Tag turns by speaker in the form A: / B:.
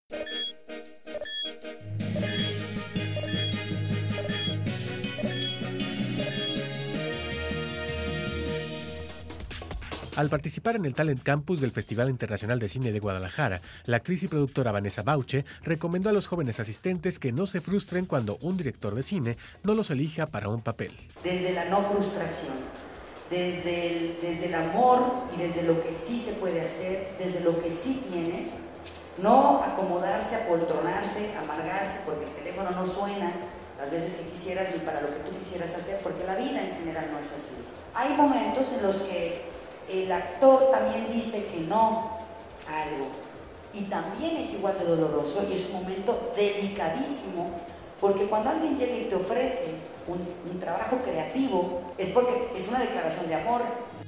A: Al participar en el Talent Campus del Festival Internacional de Cine de Guadalajara, la actriz y productora Vanessa Bauche recomendó a los jóvenes asistentes que no se frustren cuando un director de cine no los elija para un papel.
B: Desde la no frustración, desde el amor y desde lo que sí se puede hacer, desde lo que sí tienes, no acomodarse, apoltronarse, amargarse porque el teléfono no suena las veces que quisieras ni para lo que tú quisieras hacer, porque la vida en general no es así. Hay momentos en los que el actor también dice que no a algo y también es igual de doloroso y es un momento delicadísimo, porque cuando alguien llega y te ofrece un trabajo creativo es porque es una declaración de amor.